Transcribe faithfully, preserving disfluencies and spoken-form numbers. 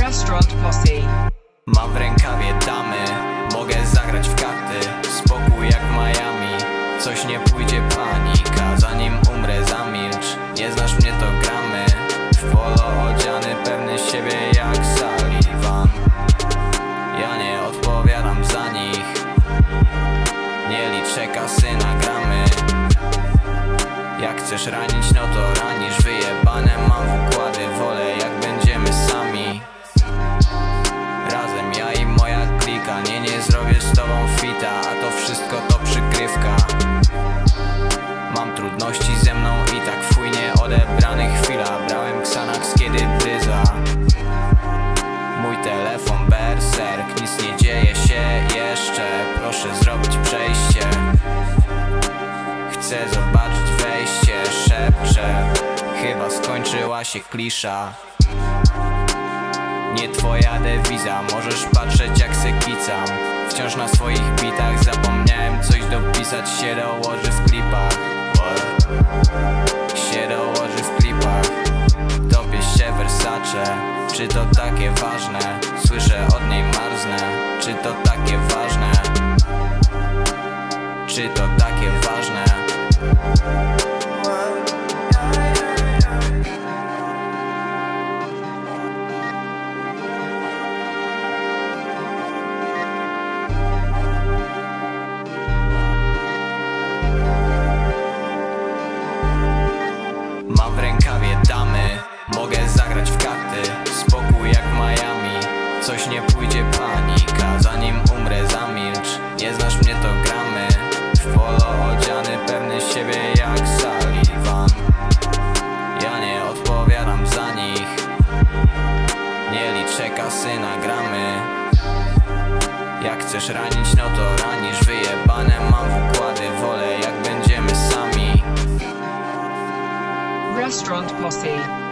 Restaurant Posse. Mam w rękawie damy, mogę zagrać w karty. Spokój jak w Miami, coś nie pójdzie panika. Zanim umrę zamilcz, nie znasz mnie to gramy. W polo odziany, pewny siebie jak Sullivan. Ja nie odpowiadam za nich, nie liczę kasy na gramy. Jak chcesz ranić, no to ranisz. Wyjebane mam układy, wolę jak będziemy sami. Razem ja i moja klika. Nie, nie zrobię z tobą fita, a to wszystko to przykrywka. Mam trudności ze mną i tak fuj nieodebrany chwila. Brałem Xanax kiedy gryza. Mój telefon berserk, nic nie dzieje się jeszcze. Proszę zrobić przejście, chcę zobaczyć wejście. Szepczę, chyba skończyła się klisza. Nie twoja dewiza, możesz patrzeć jak se kicam. Wciąż na swoich bitach, zapomniałem coś dopisać. Się dołoży w klipach, się dołoży w klipach. Topię się Versace, czy to takie ważne? Słyszę od niej marznę, czy to takie ważne? Czy to takie ważne? Mam w rękawie damy, mogę zagrać w karty. Spokój jak w Miami, coś nie pójdzie panika. Zanim umrę zamilcz, nie znasz mnie to gramy. W polo odziany, pewny siebie jak Sullivan. Ja nie odpowiadam za nich, nie liczę kasy na gramy. Jak chcesz ranić, no to ranisz. Wyjebane mam układy, wolę jak będziemy sami. Restaurant Posse.